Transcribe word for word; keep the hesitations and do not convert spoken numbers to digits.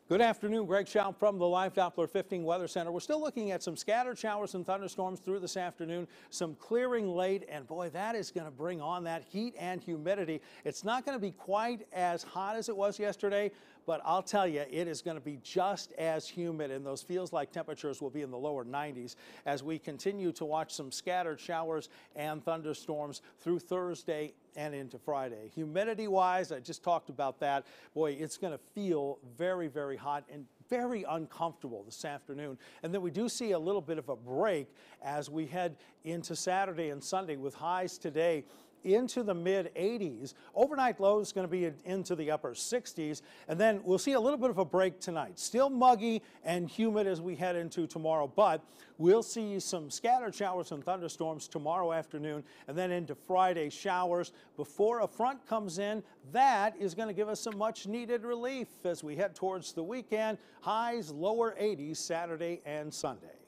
Good afternoon, Greg Schaub from the Live Doppler fifteen Weather Center. We're still looking at some scattered showers and thunderstorms through this afternoon, some clearing late, and boy, that is going to bring on that heat and humidity. It's not going to be quite as hot as it was yesterday, but I'll tell you, it is going to be just as humid, and those feels-like temperatures will be in the lower nineties as we continue to watch some scattered showers and thunderstorms through Thursday and into Friday. Humidity-wise, I just talked about that. Boy, it's going to feel very, very hot and very uncomfortable this afternoon. And then we do see a little bit of a break as we head into Saturday and Sunday with highs today into the mid eighties. Overnight low is going to be into the upper sixties, and then we'll see a little bit of a break tonight. Still muggy and humid as we head into tomorrow, but we'll see some scattered showers and thunderstorms tomorrow afternoon, and then into Friday, showers before a front comes in. That is going to give us some much needed relief as we head towards the weekend. Highs lower eighties Saturday and Sunday.